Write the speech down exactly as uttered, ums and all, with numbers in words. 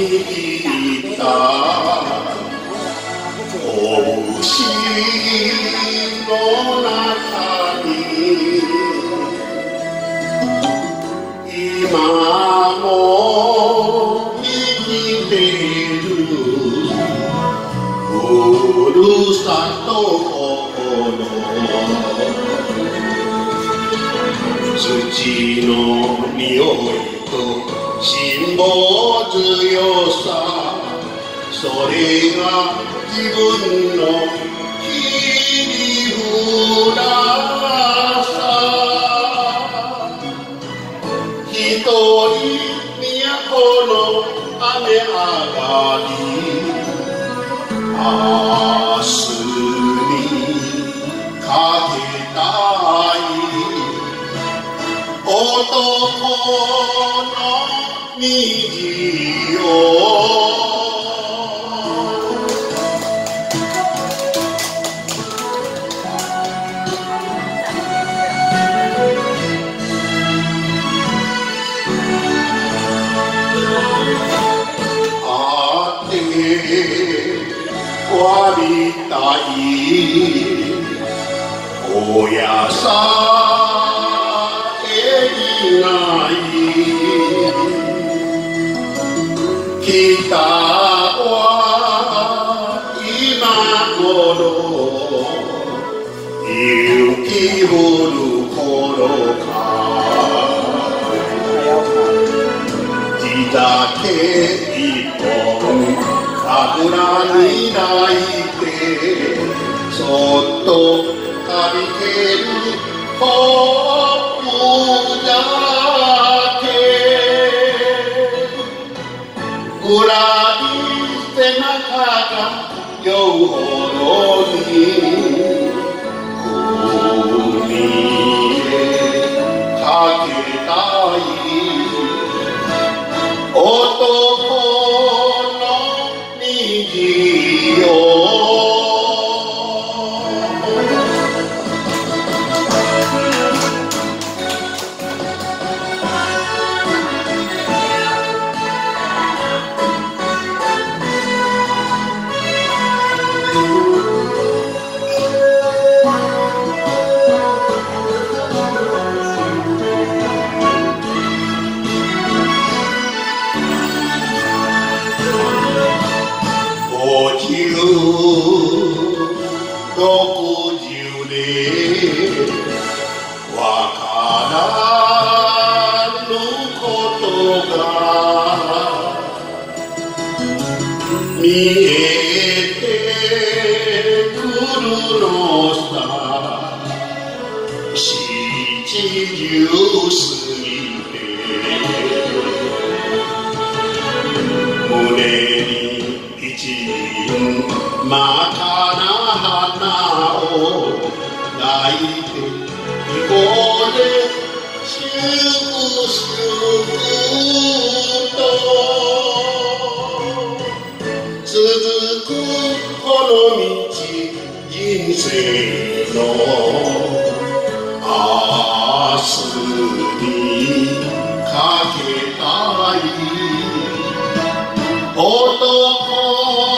握った拳の中に今も生きているふるさと心土の匂いと辛抱強さそれが自分の切り札さ一人都の雨上がり明日にかけたい男の虹をあって割りたい親さえいない北は今頃雪降る頃か地酒一本桜に泣いてそっとかびてるポップ酒暗い背中が酔うほどに海へかけたい男の虹よ五十六十年わからぬことが見えてくるのさ七十過ぎて胸に一輪真っ赤な花を抱いてここでしゅしゅと続くこの道人生の明日にかけたい男